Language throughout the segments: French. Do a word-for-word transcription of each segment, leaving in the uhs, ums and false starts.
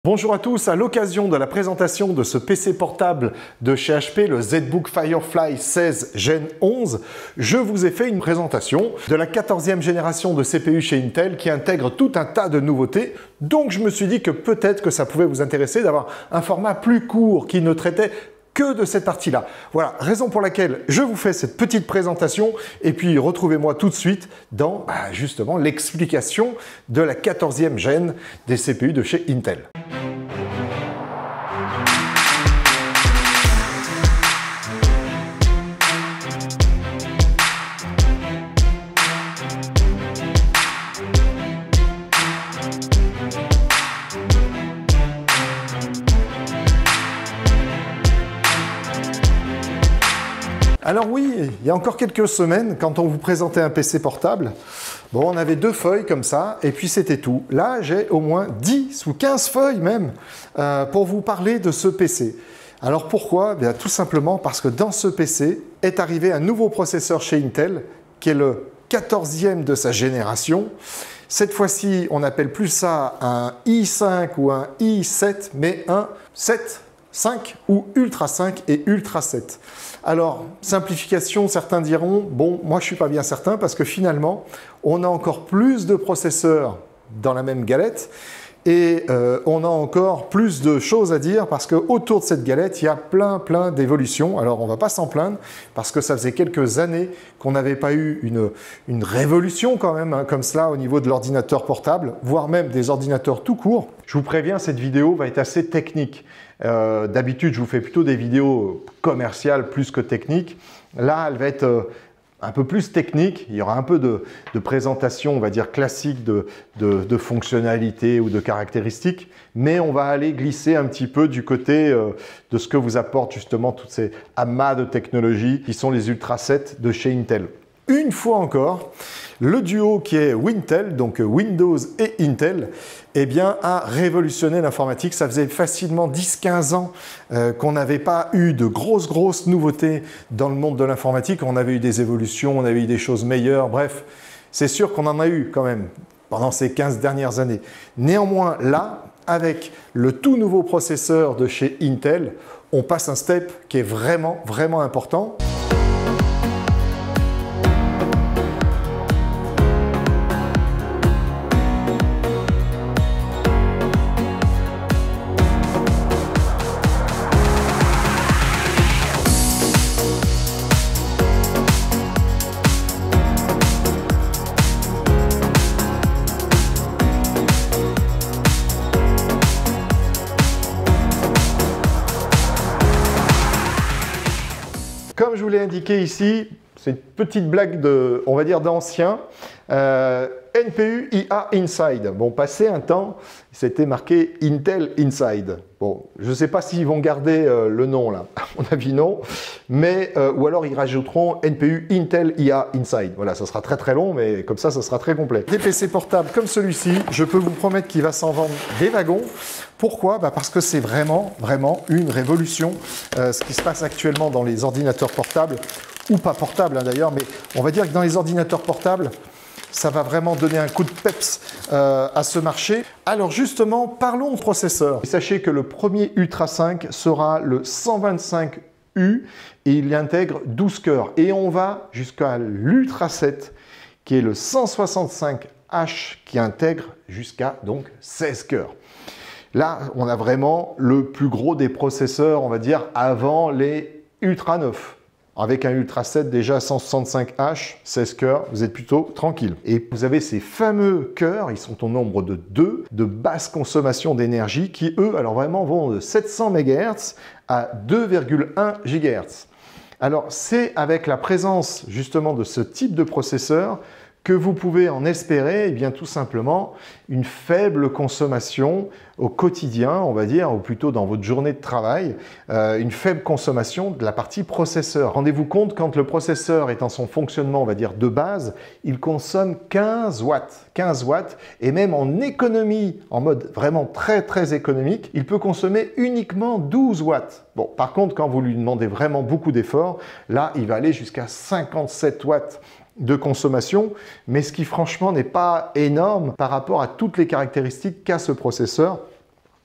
Bonjour à tous, à l'occasion de la présentation de ce P C portable de chez H P, le ZBook Firefly seize Gen onze, je vous ai fait une présentation de la quatorzième génération de C P U chez Intel qui intègre tout un tas de nouveautés. Donc je me suis dit que peut-être que ça pouvait vous intéresser d'avoir un format plus court qui ne traitait que de cette partie-là. Voilà, raison pour laquelle je vous fais cette petite présentation et puis retrouvez-moi tout de suite dans bah, justement l'explication de la quatorzième gène des C P U de chez Intel. Alors oui, il y a encore quelques semaines, quand on vous présentait un P C portable, bon, on avait deux feuilles comme ça, et puis c'était tout. Là, j'ai au moins dix ou quinze feuilles même euh, pour vous parler de ce P C. Alors pourquoi? Bien, tout simplement parce que dans ce P C est arrivé un nouveau processeur chez Intel, qui est le quatorzième de sa génération. Cette fois-ci, on n'appelle plus ça un i cinq ou un i sept, mais un sept, cinq ou Ultra cinq et Ultra sept. Alors, simplification, certains diront, bon, moi je ne suis pas bien certain parce que finalement, on a encore plus de processeurs dans la même galette et euh, on a encore plus de choses à dire parce qu'autour de cette galette, il y a plein, plein d'évolutions. Alors, on ne va pas s'en plaindre parce que ça faisait quelques années qu'on n'avait pas eu une, une révolution quand même, hein, comme cela au niveau de l'ordinateur portable, voire même des ordinateurs tout court. Je vous préviens, cette vidéo va être assez technique. Euh, D'habitude, je vous fais plutôt des vidéos commerciales plus que techniques. Là, elle va être euh, un peu plus technique. Il y aura un peu de, de présentation, on va dire, classique de, de, de fonctionnalités ou de caractéristiques. Mais on va aller glisser un petit peu du côté euh, de ce que vous apportent justement toutes ces amas de technologies qui sont les Ultra sept de chez Intel. Une fois encore, le duo qui est Wintel, donc Windows et Intel, eh bien, a révolutionné l'informatique. Ça faisait facilement dix à quinze ans euh, qu'on n'avait pas eu de grosses, grosses nouveautés dans le monde de l'informatique. On avait eu des évolutions, on avait eu des choses meilleures. Bref, c'est sûr qu'on en a eu quand même pendant ces quinze dernières années. Néanmoins, là, avec le tout nouveau processeur de chez Intel, on passe un step qui est vraiment, vraiment important. Comme je vous l'ai indiqué ici, c'est une petite blague de, on va dire, d'ancien. Euh, N P U I A Inside. Bon, passé un temps, c'était marqué Intel Inside. Bon, je ne sais pas s'ils vont garder euh, le nom là, à mon avis non, mais euh, ou alors ils rajouteront N P U Intel I A Inside. Voilà, ça sera très très long, mais comme ça, ça sera très complet. Des P C portables comme celui-ci, je peux vous promettre qu'il va s'en vendre des wagons. Pourquoi? Bah parce que c'est vraiment, vraiment une révolution, euh, ce qui se passe actuellement dans les ordinateurs portables, ou pas portables hein, d'ailleurs, mais on va dire que dans les ordinateurs portables, ça va vraiment donner un coup de peps euh, à ce marché. Alors justement, parlons de processeur. Sachez que le premier Ultra cinq sera le cent vingt-cinq U et il y intègre douze cœurs. Et on va jusqu'à l'Ultra sept qui est le cent soixante-cinq H qui intègre jusqu'à donc seize cœurs. Là, on a vraiment le plus gros des processeurs, on va dire, avant les Ultra neuf. Avec un Ultra sept déjà cent soixante-cinq H, seize cœurs, vous êtes plutôt tranquille. Et vous avez ces fameux cœurs, ils sont au nombre de deux, de basse consommation d'énergie, qui eux, alors vraiment vont de sept cents mégahertz à deux virgule un gigahertz. Alors c'est avec la présence justement de ce type de processeur que vous pouvez en espérer, eh bien, tout simplement une faible consommation au quotidien, on va dire, ou plutôt dans votre journée de travail, euh, une faible consommation de la partie processeur. Rendez-vous compte, quand le processeur est en son fonctionnement, on va dire, de base, il consomme quinze watts. quinze watts, et même en économie, en mode vraiment très très économique, il peut consommer uniquement douze watts. Bon, par contre, quand vous lui demandez vraiment beaucoup d'efforts, là, il va aller jusqu'à cinquante-sept watts de consommation, mais ce qui franchement n'est pas énorme par rapport à toutes les caractéristiques qu'a ce processeur.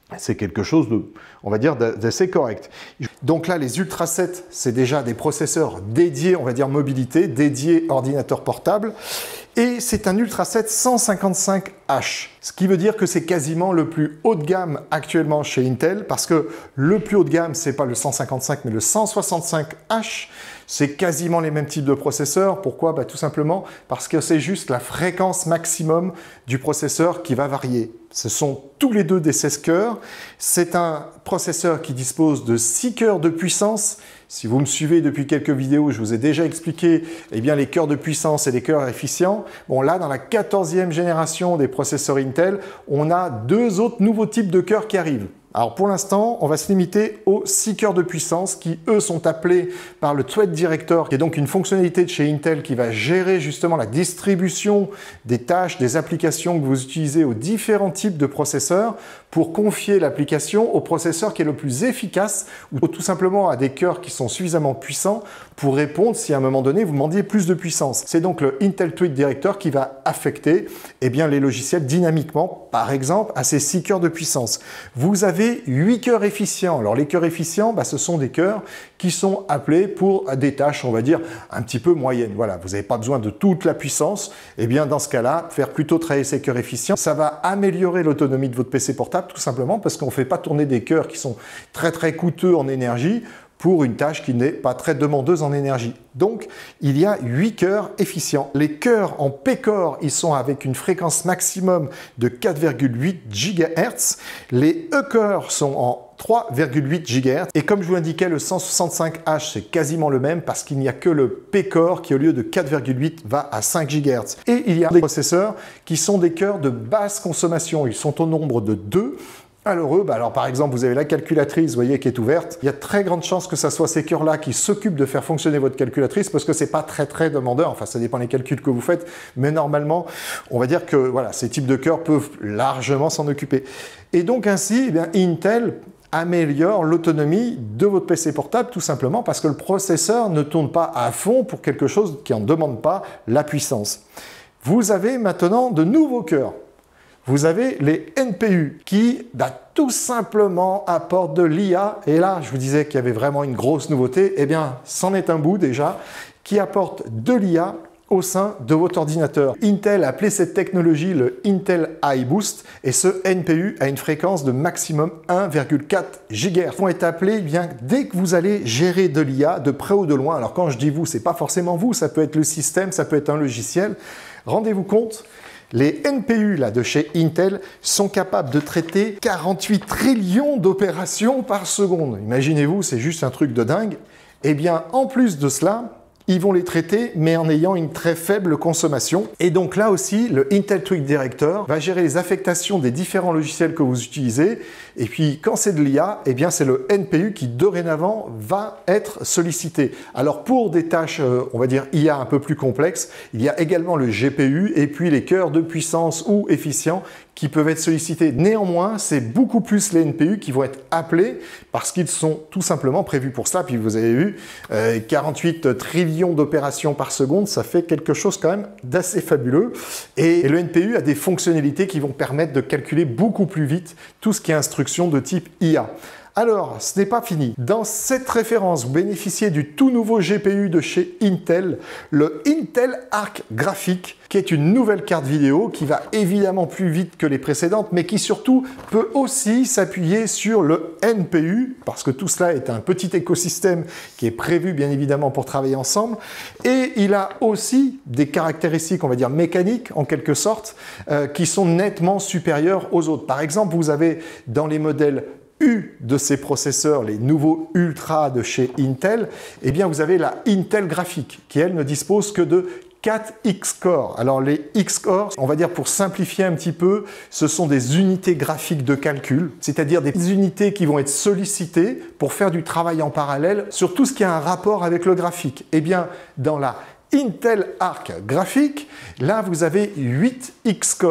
c'est quelque chose de, on va dire, d'assez correct. Donc là, les Ultra sept, c'est déjà des processeurs dédiés, on va dire, mobilité, dédiés ordinateur portable. Et c'est un Ultra sept cent cinquante-cinq H, ce qui veut dire que c'est quasiment le plus haut de gamme actuellement chez Intel, parce que le plus haut de gamme, c'est pas le cent cinquante-cinq, mais le cent soixante-cinq H. C'est quasiment les mêmes types de processeurs. Pourquoi? Bah, tout simplement parce que c'est juste la fréquence maximum du processeur qui va varier. Ce sont tous les deux des seize cœurs. C'est un processeur qui dispose de six cœurs de puissance. Si vous me suivez depuis quelques vidéos, je vous ai déjà expliqué eh bien, les cœurs de puissance et les cœurs efficients. Bon, là, dans la quatorzième génération des processeurs Intel, on a deux autres nouveaux types de cœurs qui arrivent. Alors pour l'instant, on va se limiter aux six cœurs de puissance qui, eux, sont appelés par le Thread Director, qui est donc une fonctionnalité de chez Intel qui va gérer justement la distribution des tâches, des applications que vous utilisez aux différents types de processeurs pour confier l'application au processeur qui est le plus efficace ou tout simplement à des cœurs qui sont suffisamment puissants pour répondre si à un moment donné vous demandiez plus de puissance. C'est donc le Intel Thread Director qui va affecter eh bien, les logiciels dynamiquement, par exemple, à ces six cœurs de puissance. Vous avez huit cœurs efficients. Alors les cœurs efficients, bah, ce sont des cœurs qui sont appelés pour des tâches, on va dire, un petit peu moyennes. Voilà, vous n'avez pas besoin de toute la puissance. Eh bien, dans ce cas-là, faire plutôt travailler ces cœurs efficients, ça va améliorer l'autonomie de votre P C portable, tout simplement parce qu'on ne fait pas tourner des cœurs qui sont très très coûteux en énergie pour une tâche qui n'est pas très demandeuse en énergie. Donc, il y a huit cœurs efficients. Les cœurs en P-Core, ils sont avec une fréquence maximum de quatre virgule huit gigahertz. Les E-Core sont en trois virgule huit gigahertz. Et comme je vous l'indiquais, le cent soixante-cinq H, c'est quasiment le même parce qu'il n'y a que le P-Core qui, au lieu de quatre virgule huit, va à cinq gigahertz. Et il y a des processeurs qui sont des cœurs de basse consommation. Ils sont au nombre de deux. Alors eux, bah alors par exemple, vous avez la calculatrice, vous voyez, qui est ouverte. Il y a très grande chance que ce soit ces cœurs-là qui s'occupent de faire fonctionner votre calculatrice parce que c'est pas très très demandeur. Enfin, ça dépend des calculs que vous faites, mais normalement, on va dire que voilà, ces types de cœurs peuvent largement s'en occuper. Et donc ainsi, eh bien, Intel améliore l'autonomie de votre P C portable tout simplement parce que le processeur ne tourne pas à fond pour quelque chose qui n'en demande pas la puissance. Vous avez maintenant de nouveaux cœurs. Vous avez les N P U qui bah, tout simplement apportent de l'I A. Et là, je vous disais qu'il y avait vraiment une grosse nouveauté. Eh bien, c'en est un bout déjà qui apporte de l'I A au sein de votre ordinateur. Intel a appelé cette technologie le Intel iBoost et ce N P U a une fréquence de maximum un virgule quatre gigahertz. Ils vont être appelés eh bien, dès que vous allez gérer de l'I A de près ou de loin. Alors quand je dis vous, c'est pas forcément vous, ça peut être le système, ça peut être un logiciel. Rendez-vous compte, les N P U là, de chez Intel sont capables de traiter quarante-huit trillions d'opérations par seconde. Imaginez-vous, c'est juste un truc de dingue. Eh bien, en plus de cela, ils vont les traiter, mais en ayant une très faible consommation. Et donc là aussi, le Intel Thread Director va gérer les affectations des différents logiciels que vous utilisez. Et puis, quand c'est de l'I A, eh bien, c'est le N P U qui, dorénavant, va être sollicité. Alors, pour des tâches, on va dire, I A un peu plus complexes, il y a également le G P U et puis les cœurs de puissance ou efficients qui peuvent être sollicités. Néanmoins, c'est beaucoup plus les N P U qui vont être appelés parce qu'ils sont tout simplement prévus pour cela. Puis vous avez vu, euh, quarante-huit trillions d'opérations par seconde, ça fait quelque chose quand même d'assez fabuleux. Et, et le N P U a des fonctionnalités qui vont permettre de calculer beaucoup plus vite tout ce qui est instruction de type I A. Alors, ce n'est pas fini. Dans cette référence, vous bénéficiez du tout nouveau G P U de chez Intel, le Intel Arc Graphics, qui est une nouvelle carte vidéo qui va évidemment plus vite que les précédentes, mais qui surtout peut aussi s'appuyer sur le N P U, parce que tout cela est un petit écosystème qui est prévu bien évidemment pour travailler ensemble, et il a aussi des caractéristiques, on va dire mécaniques en quelque sorte, euh, qui sont nettement supérieures aux autres. Par exemple, vous avez dans les modèles U de ces processeurs, les nouveaux Ultra de chez Intel, eh bien vous avez la Intel Graphics qui elle ne dispose que de quatre X-Core. Alors les X-Core, on va dire pour simplifier un petit peu, ce sont des unités graphiques de calcul, c'est-à-dire des unités qui vont être sollicitées pour faire du travail en parallèle sur tout ce qui a un rapport avec le graphique. Eh bien dans la Intel Arc Graphics, là vous avez huit X-Core.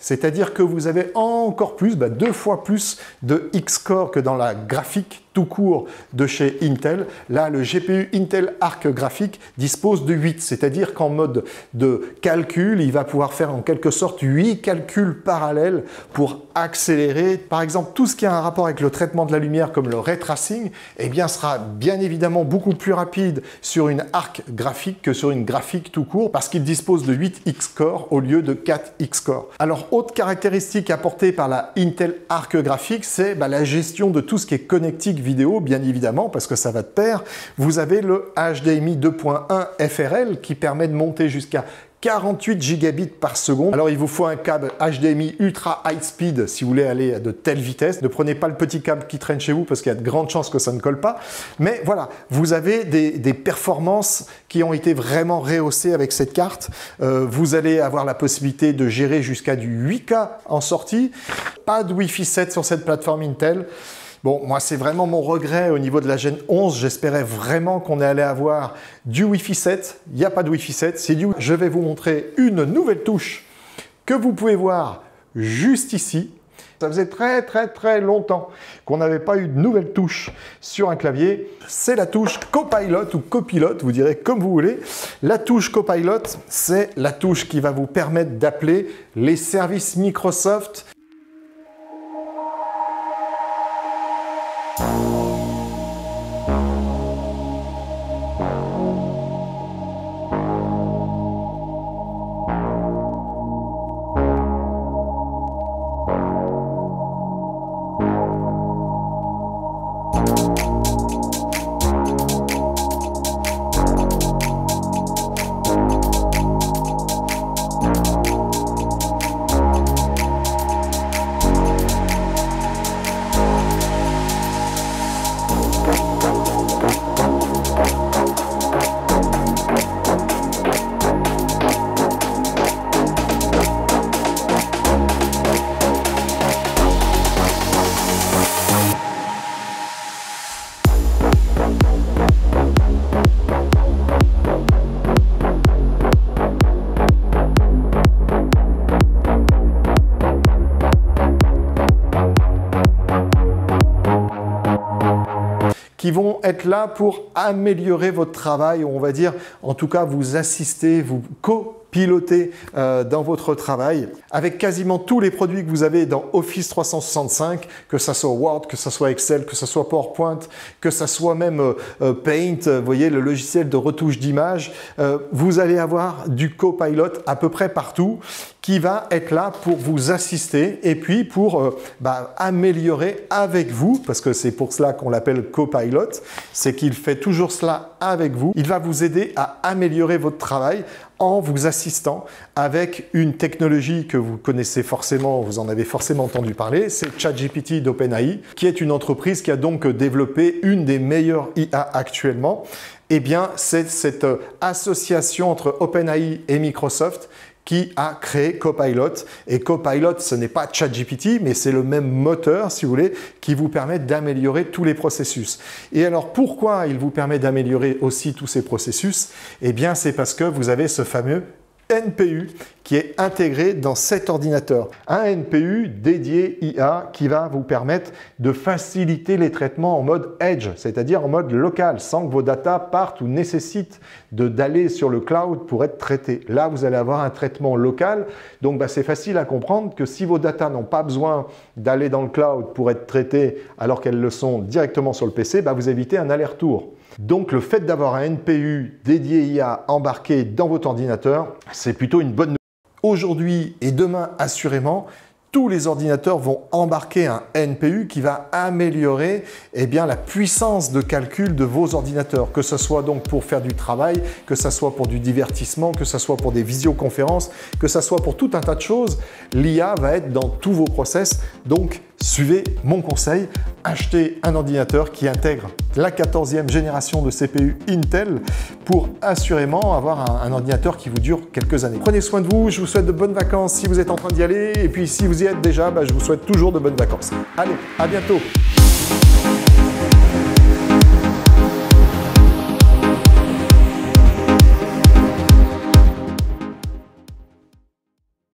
C'est-à-dire que vous avez encore plus, bah, deux fois plus de X-Core que dans la graphique tout court de chez Intel. Là, le G P U Intel Arc Graphique dispose de huit, c'est-à-dire qu'en mode de calcul, il va pouvoir faire en quelque sorte huit calculs parallèles pour accélérer. Par exemple, tout ce qui a un rapport avec le traitement de la lumière, comme le ray tracing, eh bien, sera bien évidemment beaucoup plus rapide sur une Arc graphique que sur une graphique tout court, parce qu'il dispose de huit X-Core au lieu de quatre X-Core. Alors, autre caractéristique apportée par la Intel Arc Graphique, c'est bah, la gestion de tout ce qui est connectique vidéo, bien évidemment, parce que ça va de pair. Vous avez le H D M I deux point un F R L qui permet de monter jusqu'à quarante-huit gigabits par seconde. Alors il vous faut un câble H D M I Ultra High Speed si vous voulez aller à de telles vitesses. Ne prenez pas le petit câble qui traîne chez vous parce qu'il y a de grandes chances que ça ne colle pas. Mais voilà, vous avez des, des performances qui ont été vraiment rehaussées avec cette carte. Euh, vous allez avoir la possibilité de gérer jusqu'à du huit K en sortie. Pas de Wi-Fi sept sur cette plateforme Intel. Bon, moi, c'est vraiment mon regret au niveau de la Gen onze. J'espérais vraiment qu'on allait avoir du Wi-Fi sept. Il n'y a pas de Wi-Fi sept. C'est du... Je vais vous montrer une nouvelle touche que vous pouvez voir juste ici. Ça faisait très, très, très longtemps qu'on n'avait pas eu de nouvelle touche sur un clavier. C'est la touche Copilot ou Copilote, vous direz comme vous voulez. La touche Copilot, c'est la touche qui va vous permettre d'appeler les services Microsoft. Qui vont être là pour améliorer votre travail, on va dire, en tout cas vous assister, vous co-piloter euh, dans votre travail, avec quasiment tous les produits que vous avez dans Office trois cent soixante-cinq, que ça soit Word, que ça soit Excel, que ça soit PowerPoint, que ça soit même euh, Paint, vous voyez, le logiciel de retouche d'image, euh, vous allez avoir du Copilot à peu près partout, qui va être là pour vous assister et puis pour euh, bah, améliorer avec vous, parce que c'est pour cela qu'on l'appelle Copilot, c'est qu'il fait toujours cela avec vous. Il va vous aider à améliorer votre travail en vous assistant avec une technologie que vous connaissez forcément, vous en avez forcément entendu parler, c'est ChatGPT d'OpenAI, qui est une entreprise qui a donc développé une des meilleures I A actuellement. Eh bien, c'est cette association entre OpenAI et Microsoft qui a créé Copilot. Et Copilot, ce n'est pas ChatGPT, mais c'est le même moteur, si vous voulez, qui vous permet d'améliorer tous les processus. Et alors, pourquoi il vous permet d'améliorer aussi tous ces processus? Eh bien, c'est parce que vous avez ce fameux N P U qui est intégré dans cet ordinateur. Un N P U dédié I A qui va vous permettre de faciliter les traitements en mode edge, c'est-à-dire en mode local, sans que vos datas partent ou nécessitent d'aller sur le cloud pour être traités. Là, vous allez avoir un traitement local. Donc, bah, c'est facile à comprendre que si vos datas n'ont pas besoin d'aller dans le cloud pour être traitées alors qu'elles le sont directement sur le P C, bah, vous évitez un aller-retour. Donc, le fait d'avoir un N P U dédié I A embarqué dans votre ordinateur, c'est plutôt une bonne nouvelle. Aujourd'hui et demain, assurément, tous les ordinateurs vont embarquer un N P U qui va améliorer eh bien, la puissance de calcul de vos ordinateurs, que ce soit donc pour faire du travail, que ce soit pour du divertissement, que ce soit pour des visioconférences, que ce soit pour tout un tas de choses. L'I A va être dans tous vos process. Donc, suivez mon conseil, achetez un ordinateur qui intègre la quatorzième génération de C P U Intel pour assurément avoir un, un ordinateur qui vous dure quelques années. Prenez soin de vous, je vous souhaite de bonnes vacances si vous êtes en train d'y aller et puis si vous y êtes déjà, bah, je vous souhaite toujours de bonnes vacances. Allez, à bientôt!